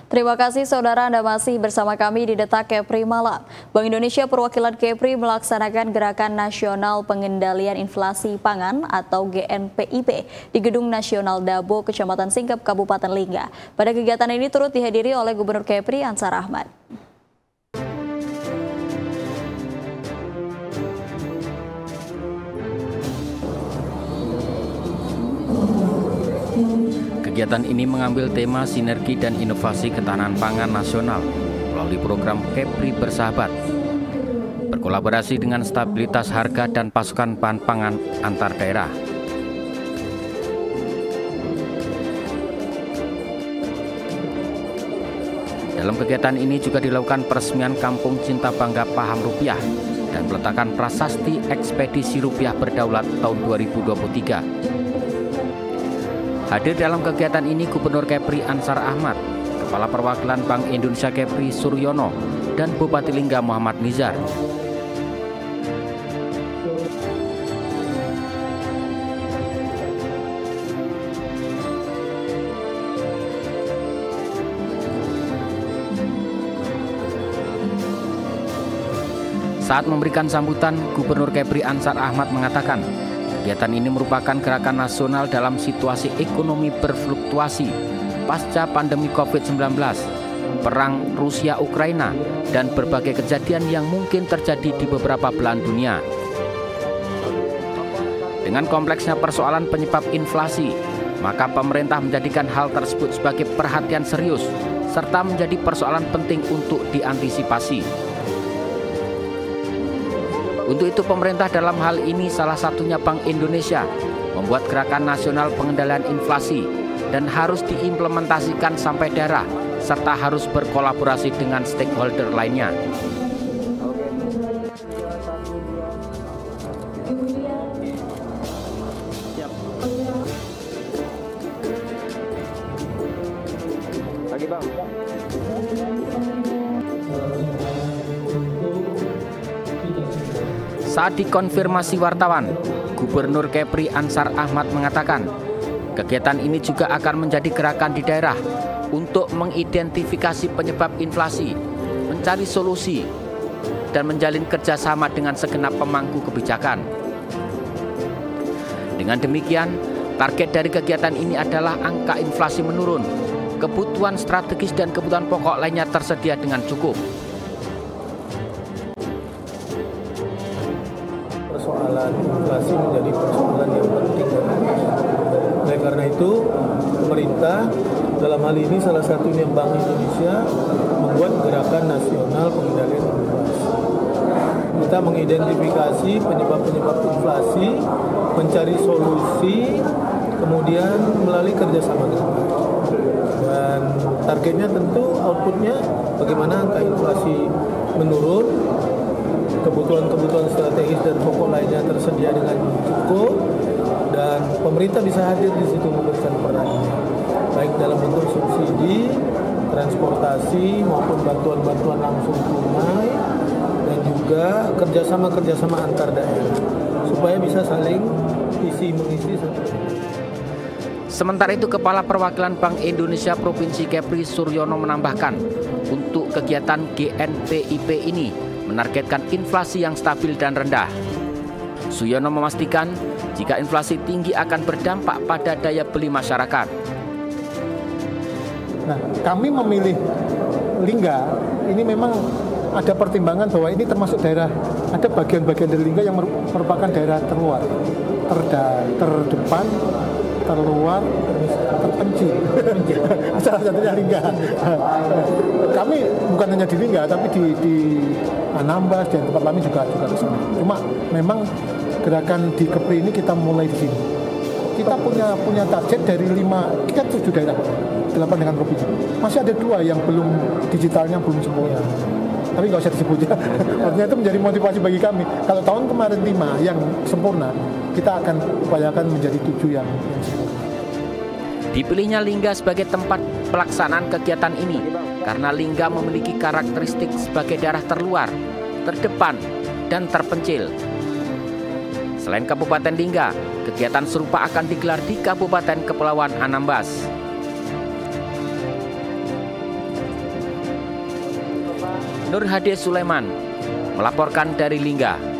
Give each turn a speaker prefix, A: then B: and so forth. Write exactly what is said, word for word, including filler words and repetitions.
A: Terima kasih saudara, Anda masih bersama kami di Detak Kepri Malam. Bank Indonesia perwakilan Kepri melaksanakan Gerakan Nasional Pengendalian Inflasi Pangan atau G N P I P di Gedung Nasional Dabo, Kecamatan Singkep, Kabupaten Lingga. Pada kegiatan ini turut dihadiri oleh Gubernur Kepri Ansar Ahmad.
B: Kegiatan ini mengambil tema sinergi dan inovasi ketahanan pangan nasional melalui program Kepri Bersahabat, berkolaborasi dengan stabilitas harga dan pasokan bahan pangan antar daerah. Dalam kegiatan ini juga dilakukan peresmian Kampung Cinta Bangga Paham Rupiah dan peletakan prasasti Ekspedisi Rupiah Berdaulat tahun dua ribu dua puluh tiga. Hadir dalam kegiatan ini Gubernur Kepri Ansar Ahmad, Kepala Perwakilan Bank Indonesia Kepri Suryono, dan Bupati Lingga Muhammad Nizar. Saat memberikan sambutan, Gubernur Kepri Ansar Ahmad mengatakan, kegiatan ini merupakan gerakan nasional dalam situasi ekonomi berfluktuasi pasca pandemi COVID sembilan belas, perang Rusia-Ukraina, dan berbagai kejadian yang mungkin terjadi di beberapa belahan dunia. Dengan kompleksnya persoalan penyebab inflasi, maka pemerintah menjadikan hal tersebut sebagai perhatian serius, serta menjadi persoalan penting untuk diantisipasi. Untuk itu pemerintah dalam hal ini salah satunya Bank Indonesia membuat gerakan nasional pengendalian inflasi dan harus diimplementasikan sampai daerah serta harus berkolaborasi dengan stakeholder lainnya. Lagi Bang. Saat dikonfirmasi wartawan, Gubernur Kepri Ansar Ahmad mengatakan, kegiatan ini juga akan menjadi gerakan di daerah untuk mengidentifikasi penyebab inflasi, mencari solusi, dan menjalin kerjasama dengan segenap pemangku kebijakan. Dengan demikian, target dari kegiatan ini adalah angka inflasi menurun, kebutuhan strategis dan kebutuhan pokok lainnya tersedia dengan cukup.
C: Persoalan inflasi menjadi persoalan yang penting. Oleh karena itu, pemerintah dalam hal ini salah satunya Bank Indonesia membuat gerakan nasional pengendalian inflasi. Kita mengidentifikasi penyebab-penyebab inflasi, mencari solusi, kemudian melalui kerjasama dengan bank. Dan targetnya tentu outputnya bagaimana angka inflasi menurun, kebutuhan-kebutuhan strategis dan pokok lainnya tersedia dengan cukup, dan pemerintah bisa hadir di situ memberikan perannya, baik dalam bentuk subsidi, transportasi maupun bantuan-bantuan langsung tunai, dan juga kerjasama-kerjasama antar daerah supaya bisa saling isi mengisi satu.
B: Sementara itu, Kepala Perwakilan Bank Indonesia Provinsi Kepri Suryono menambahkan, untuk kegiatan G N P I P ini menargetkan inflasi yang stabil dan rendah. Suryono memastikan jika inflasi tinggi akan berdampak pada daya beli masyarakat.
D: Nah, kami memilih Lingga ini memang ada pertimbangan bahwa ini termasuk daerah, ada bagian-bagian dari Lingga yang merupakan daerah terluar, terda, terdepan, terluar, terpencil. Salah satunya Lingga. Kami bukan hanya di Lingga, tapi di, di Anambas dan tempat lain juga juga di sana. Cuma memang gerakan di Kepri ini kita mulai di sini. Kita punya punya target dari lima, kita tujuh daerah, delapan dengan provinsi. Masih ada dua yang belum digitalnya belum sempurna. Tapi nggak usah disebut ya. Artinya itu menjadi motivasi bagi kami. Kalau tahun kemarin lima yang sempurna, kita akan upayakan menjadi tujuh yang, yang sempurna.
B: Dipilihnya Lingga sebagai tempat pelaksanaan kegiatan ini karena Lingga memiliki karakteristik sebagai daerah terluar, terdepan, dan terpencil. Selain Kabupaten Lingga, kegiatan serupa akan digelar di Kabupaten Kepulauan Anambas. Nur Hadi Sulaiman melaporkan dari Lingga.